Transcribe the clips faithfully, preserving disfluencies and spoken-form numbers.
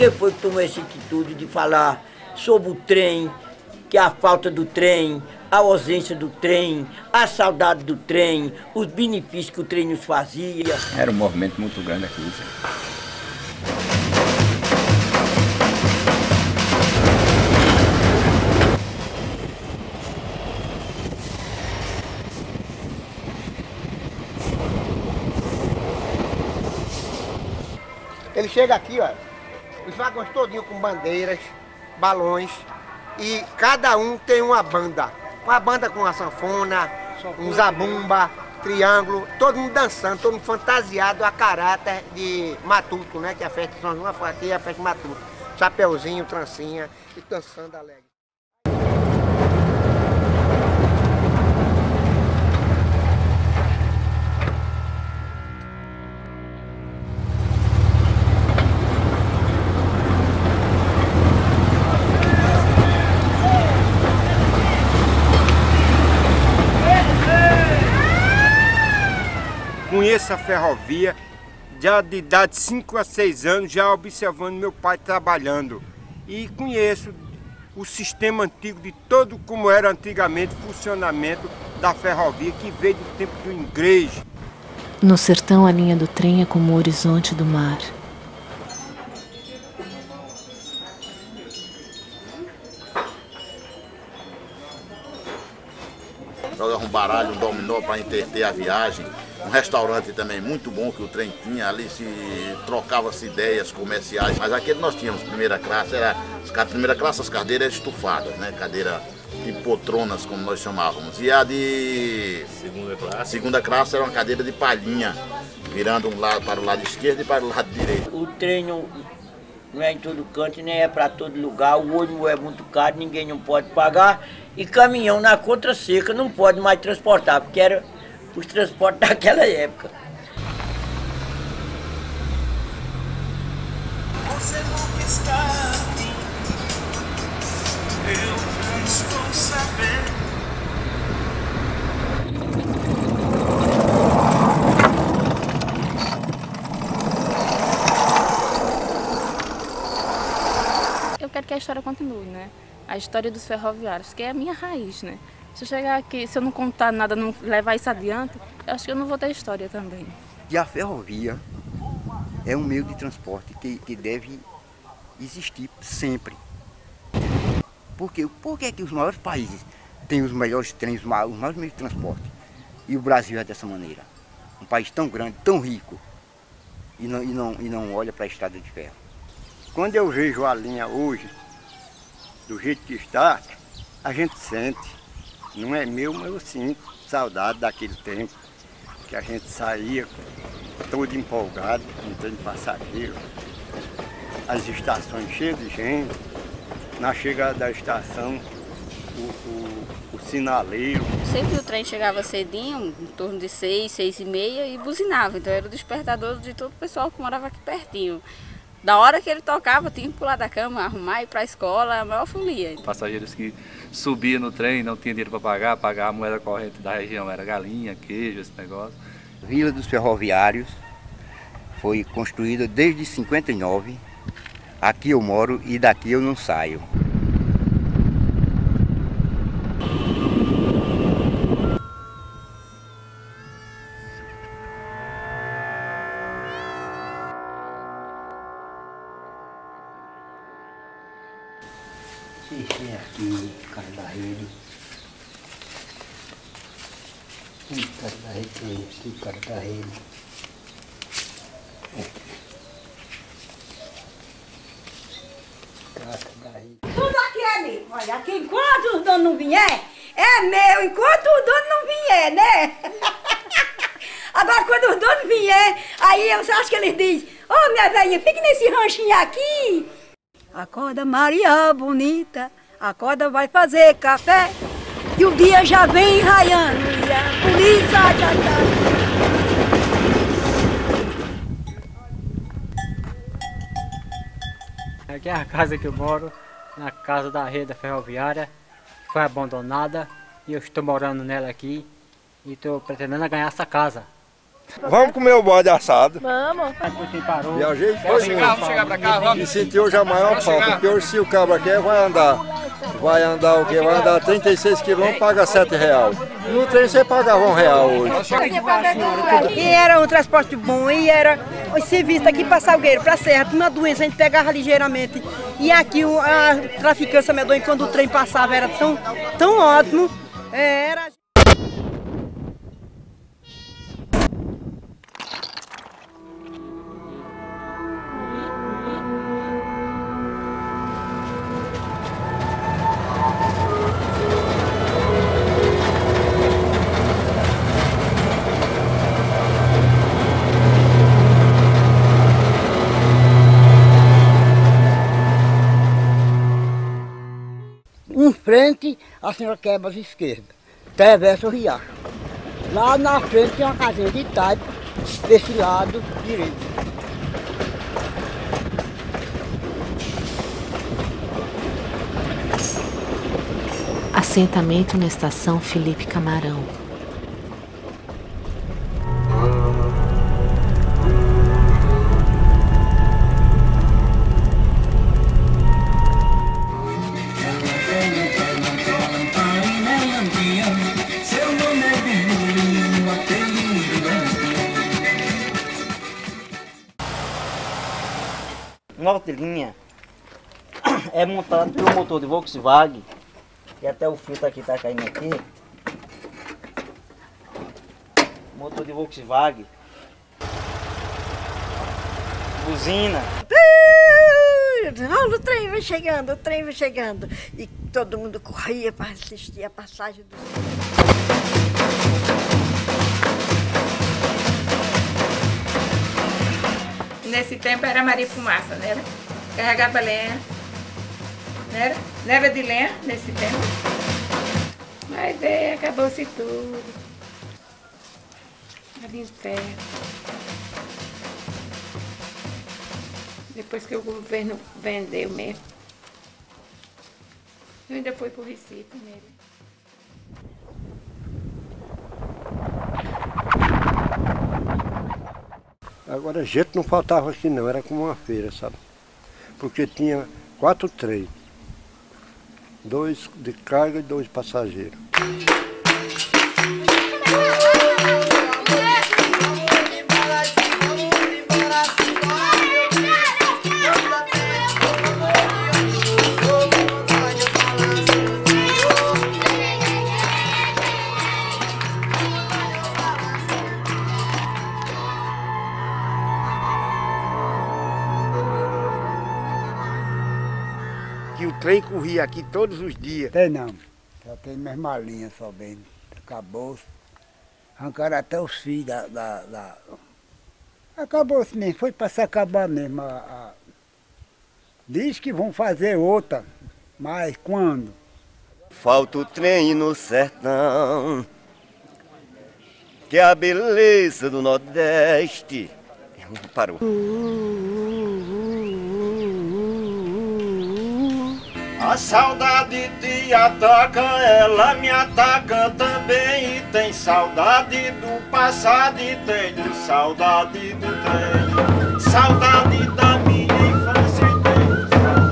que foi que tomou essa atitude de falar sobre o trem, que a falta do trem, a ausência do trem, a saudade do trem, os benefícios que o trem nos fazia? Era um movimento muito grande aqui. Ele chega aqui, ó, os vagões todinhos com bandeiras, balões, e cada um tem uma banda. Uma banda com uma sanfona, um zabumba, triângulo, todo mundo dançando, todo mundo fantasiado a caráter de matuto, né? Que é a festa de São João, aqui é a festa de matuto. Chapeuzinho, trancinha e dançando alegre. Conheço a ferrovia, já de idade de cinco a seis anos, já observando meu pai trabalhando. E conheço o sistema antigo de todo como era antigamente o funcionamento da ferrovia, que veio do tempo do inglês. No sertão, a linha do trem é como o horizonte do mar. Jogava um baralho, um dominó para entreter a viagem. Um restaurante também muito bom que o trem tinha, ali se trocava-se ideias comerciais. Mas aquele nós tínhamos primeira classe, era a primeira classe, as cadeiras estufadas, né? Cadeira de poltronas, como nós chamávamos. E a de segunda classe, segunda classe era uma cadeira de palhinha, virando um lado para o lado esquerdo e para o lado direito. O trem não, não é em todo canto, nem é para todo lugar. O ônibus é muito caro, ninguém não pode pagar. E caminhão na contra seca não pode mais transportar, porque era os transportes daquela época. Você nunca está aqui, eu não estou sabendo. Eu quero que a história continue, né? A história dos ferroviários, que é a minha raiz, né? Se eu chegar aqui, se eu não contar nada, não levar isso adiante, eu acho que eu não vou ter história também. E a ferrovia é um meio de transporte que, que deve existir sempre. Por quê? Por que é que os maiores países têm os melhores trens, os maiores meios de transporte? E o Brasil é dessa maneira. Um país tão grande, tão rico, e não, e não, e não olha para a estrada de ferro. Quando eu vejo a linha hoje, do jeito que está, a gente sente. Não é meu, mas eu sinto saudade daquele tempo que a gente saía todo empolgado, com um trem de passageiro, as estações cheias de gente, na chegada da estação, o, o, o sinaleiro. Sempre o trem chegava cedinho, em torno de seis, seis e meia, e buzinava, então era o despertador de todo o pessoal que morava aqui pertinho. Da hora que ele tocava, tinha que pular da cama, arrumar, ir para a escola, a maior folia. Passageiros que subiam no trem, não tinham dinheiro para pagar, pagar a moeda corrente da região, era galinha, queijo, esse negócio. A Vila dos Ferroviários foi construída desde cinquenta e nove, aqui eu moro e daqui eu não saio. Esse é aqui, cara da rede. O cara da rede tem aqui, o cara da rede. Cara da rede. Tudo aqui é meu. Olha, aqui enquanto os donos não vier, é meu, enquanto os donos não vier, né? Agora quando os donos vier, aí eu acho que eles dizem, ô oh, minha velhinha, fique nesse ranchinho aqui. Acorda Maria bonita, acorda vai fazer café, e o dia já vem raiando, e a polícia já tá. Aqui é a casa que eu moro, na casa da rede ferroviária, que foi abandonada, e eu estou morando nela aqui, e estou pretendendo ganhar essa casa. Vamos comer o bode assado. Vamos. Viajei foi muito. Vamos chegar pra cá, vamos. E senti hoje a maior falta, porque hoje se o cabra quer, vai andar. Vai andar o quê? Vai andar trinta e seis quilômetros, paga sete reais. No trem você pagava um real hoje. E era um transporte bom, e era o serviço aqui para Salgueiro, para Serra, tinha uma doença, a gente pegava ligeiramente. E aqui a traficância medonha, quando o trem passava, era tão, tão ótimo. Era... Em frente, a senhora quebra as esquerdas, atravessa o riacho. Lá na frente tem uma casinha de taipa, desse lado direito. Assentamento na estação Felipe Camarão. Nova linha é montado pelo motor de Volkswagen, e até o filtro aqui tá caindo aqui. Motor de Volkswagen, buzina. Olha, o trem vai chegando, o trem vai chegando. E todo mundo corria para assistir a passagem do... Nesse tempo era Maria Fumaça, né? Carregava lenha, né? Não era de lenha nesse tempo. Mas é, acabou-se tudo. Ali em terra. Depois que o governo vendeu mesmo. Eu ainda fui pro Recife nele. Agora, gente não faltava assim não, era como uma feira, sabe? Porque tinha quatro trens, dois de carga e dois passageiros. Que o trem corria aqui todos os dias. Tem não, só tem mesma linha só bem, acabou-se. Arrancaram até os fios da... da, da... Acabou-se mesmo, foi para se acabar mesmo. A, a... Diz que vão fazer outra, mas quando? Falta o trem no sertão, que é a beleza do Nordeste. Parou. A saudade te ataca, ela me ataca também. E tem saudade do passado e tenho saudade do trem. Saudade da minha infância e tenho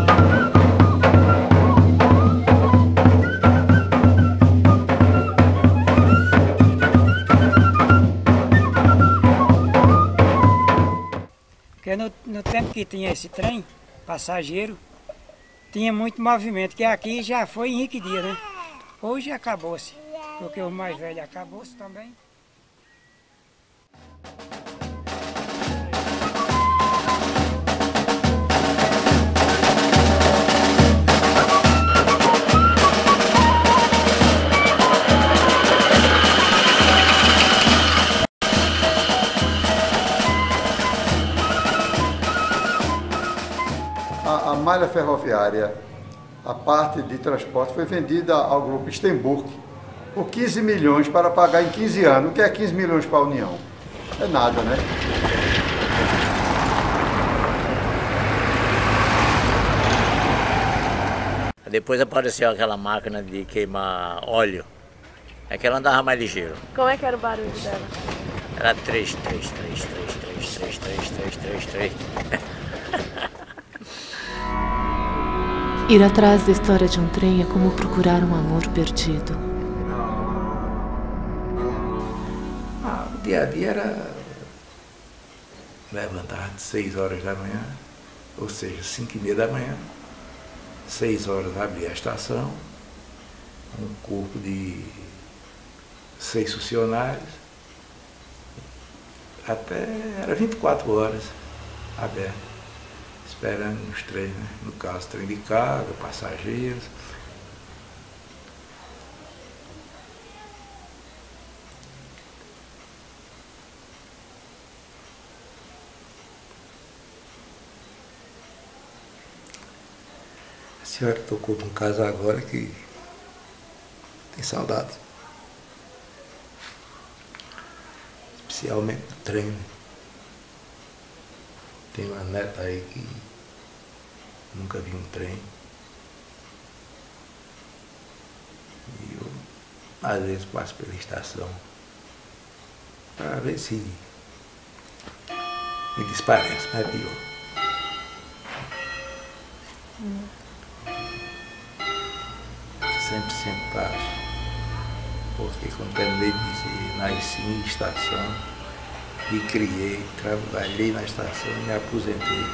Porque no, no tempo que tinha esse trem, passageiro, tinha muito movimento, que aqui já foi Henrique Dias, né? Hoje acabou-se, porque o mais velho acabou-se também. A, a malha ferroviária, a parte de transporte, foi vendida ao grupo Stenburg por quinze milhões para pagar em quinze anos. O que é quinze milhões para a União? É nada, né? Depois apareceu aquela máquina de queimar óleo, é que ela andava mais ligeiro. Como é que era o barulho dela? Era três, três, três, três, três, três, três, três, três, três. Ir atrás da história de um trem é como procurar um amor perdido. Ah, o dia a dia era levantar de seis horas da manhã, ou seja, cinco e meia da manhã, seis horas abrir a estação, um corpo de seis funcionários, até era vinte e quatro horas aberto. Esperando os trens, né? No caso, trem de carga, passageiros. A senhora tocou num caso agora que tem saudade. Especialmente do trem. Tem uma neta aí que nunca vi um trem. E eu, às vezes, passo pela estação para ver se me desparece, mas é pior. Hum. Sempre, sempre passo. Porque quando terminei de nasci em estação, me criei, trabalhei na estação e me aposentei.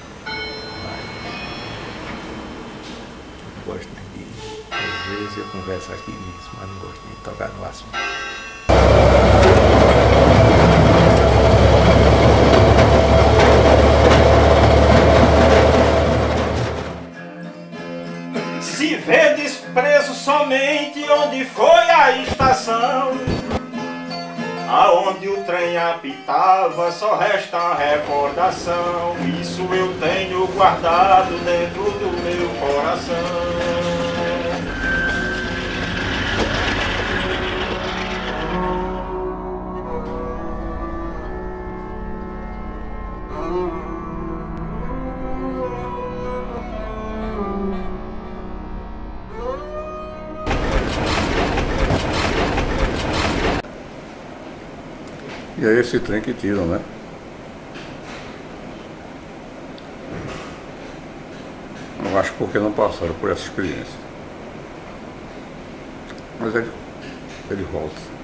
Não gosto nem de... Às vezes eu converso aqui nisso, mas não gosto nem de tocar no assunto. Se vê desprezo somente onde foi a estação, aonde o trem apitava, só resta a recordação. Isso eu tenho guardado dentro do meu coração. E é esse trem que tiram, né? Eu acho porque não passaram por essa experiência. Mas ele, ele volta.